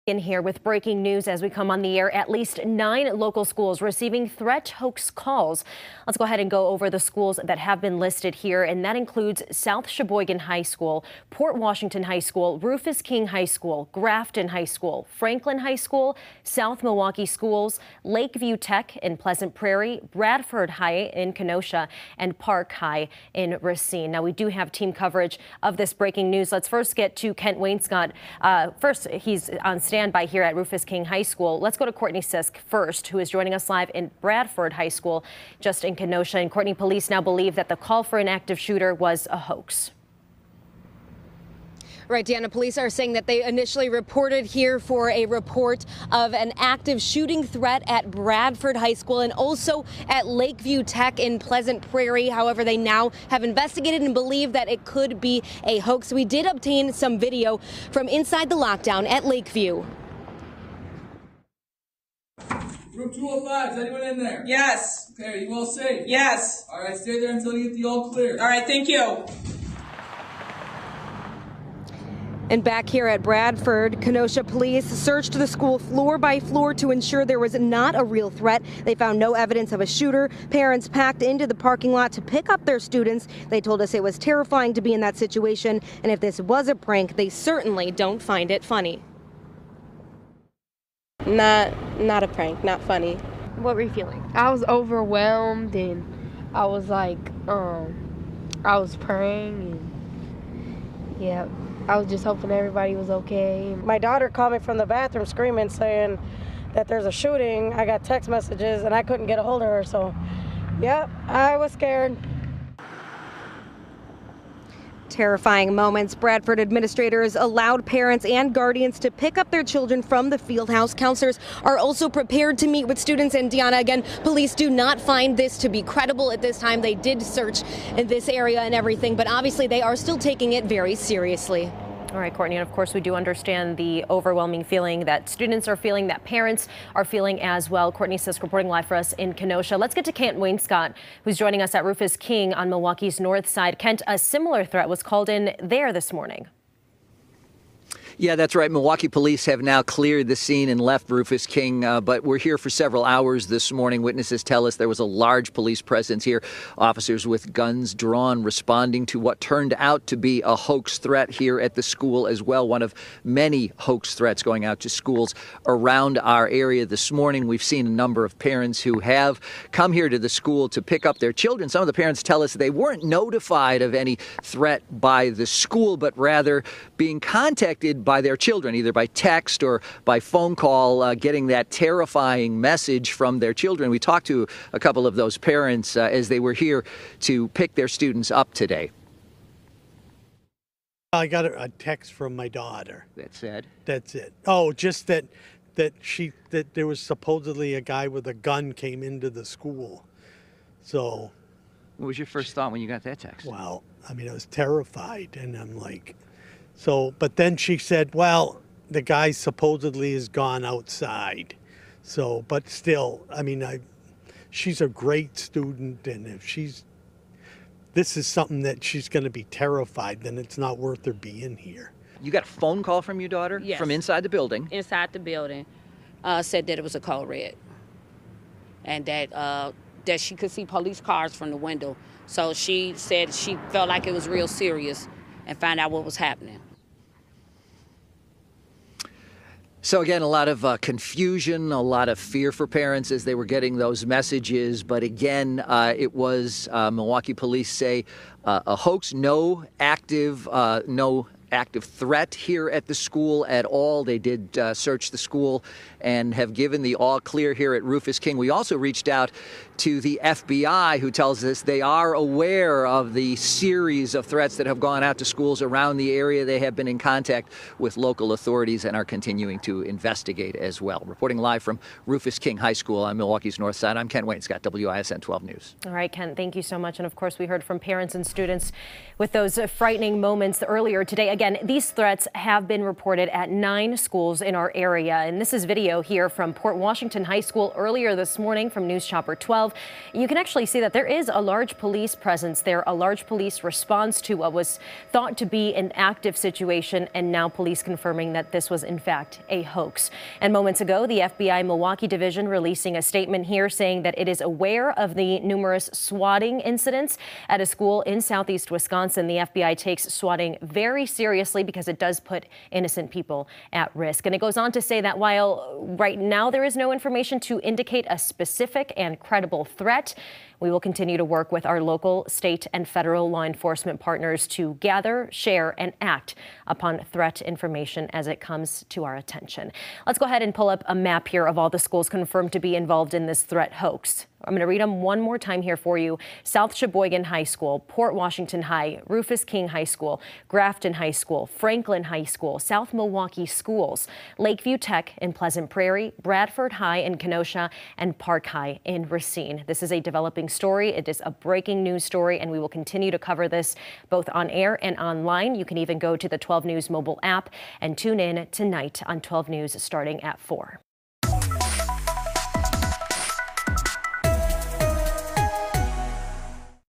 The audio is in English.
In here with breaking news as we come on the air. At least 9 local schools receiving threat hoax calls. Let's go ahead and go over the schools that have been listed here, and that includes South Sheboygan High School, Port Washington High School, Rufus King High School, Grafton High School, Franklin High School, South Milwaukee Schools, Lakeview Tech in Pleasant Prairie, Bradford High in Kenosha, and Park High in Racine. Now, we do have team coverage of this breaking news. Let's first get to Kent Wainscott. First, he's on standby here at Rufus King High School. Let's go to Courtney Sisk first, who is joining us live in Bradford High School, just in Kenosha. And Courtney, police now believe that the call for an active shooter was a hoax. Right, Deanna, police are saying that they initially reported here for a report of an active shooting threat at Bradford High School and also at Lakeview Tech in Pleasant Prairie. However, they now have investigated and believe that it could be a hoax. We did obtain some video from inside the lockdown at Lakeview. Room 205, is anyone in there? Yes. Okay, are you all safe? Yes. All right, stay there until you get the all clear. All right, thank you. And back here at Bradford, Kenosha police searched the school floor by floor to ensure there was not a real threat. They found no evidence of a shooter. Parents packed into the parking lot to pick up their students. They told us it was terrifying to be in that situation, and if this was a prank, they certainly don't find it funny. Not a prank, not funny. What were you feeling? I was overwhelmed, and I was like, I was praying, and yeah. I was just hoping everybody was okay. My daughter called me from the bathroom screaming, saying that there's a shooting. I got text messages and I couldn't get a hold of her. So, yep, I was scared. Terrifying moments. Bradford administrators allowed parents and guardians to pick up their children from the field house. Counselors are also prepared to meet with students. And Deanna, again, police do not find this to be credible at this time. They did search in this area and everything, but obviously they are still taking it very seriously. All right, Courtney, and of course we do understand the overwhelming feeling that students are feeling, that parents are feeling as well. Courtney Sisk reporting live for us in Kenosha. Let's get to Kent Wainscott, who's joining us at Rufus King on Milwaukee's north side. Kent, a similar threat was called in there this morning. Yeah, that's right. Milwaukee police have now cleared the scene and left Rufus King, but we're here for several hours this morning. Witnesses tell us there was a large police presence here, officers with guns drawn responding to what turned out to be a hoax threat here at the school as well. One of many hoax threats going out to schools around our area this morning. We've seen a number of parents who have come here to the school to pick up their children. Some of the parents tell us they weren't notified of any threat by the school, but rather being contacted by their children, either by text or by phone call, getting that terrifying message from their children. We talked to a couple of those parents as they were here to pick their students up today. I got a text from my daughter. That said? That's it. Oh, just that there was supposedly a guy with a gun came into the school. So. What was your first thought when you got that text? Well, I mean, I was terrified, and I'm like, so, but then she said, well, the guy supposedly has gone outside. So, but still, I mean, she's a great student, and if this is something that she's going to be terrified, then it's not worth her being here. You got a phone call from your daughter? Yes. From inside the building? Inside the building. Said that it was a code red. And that she could see police cars from the window. So she said she felt like it was real serious and find out what was happening. So again, a lot of confusion, a lot of fear for parents as they were getting those messages. But again, it was, Milwaukee police say, a hoax, no active threat here at the school at all. They did search the school and have given the all clear here at Rufus King. We also reached out to the FBI, who tells us they are aware of the series of threats that have gone out to schools around the area. They have been in contact with local authorities and are continuing to investigate as well. Reporting live from Rufus King High School on Milwaukee's north side, I'm Kent Wainscott, WISN 12 News. All right, Kent, thank you so much. And of course, we heard from parents and students with those frightening moments earlier today. Again, again, these threats have been reported at 9 schools in our area. And this is video here from Port Washington High School earlier this morning from News Chopper 12. You can actually see that there is a large police presence there, a large police response to what was thought to be an active situation, and now police confirming that this was in fact a hoax. And moments ago, the FBI Milwaukee division releasing a statement here saying that it is aware of the numerous swatting incidents at a school in southeast Wisconsin. The FBI takes swatting very seriously because it does put innocent people at risk. And it goes on to say that while right now there is no information to indicate a specific and credible threat, we will continue to work with our local, state, and federal law enforcement partners to gather, share, and act upon threat information as it comes to our attention. Let's go ahead and pull up a map here of all the schools confirmed to be involved in this threat hoax. I'm going to read them one more time here for you. South Sheboygan High School, Port Washington High, Rufus King High School, Grafton High School, Franklin High School, South Milwaukee Schools, Lakeview Tech in Pleasant Prairie, Bradford High in Kenosha, and Park High in Racine. This is a developing story. It is a breaking news story, and we will continue to cover this both on air and online. You can even go to the 12 News mobile app and tune in tonight on 12 News starting at 4.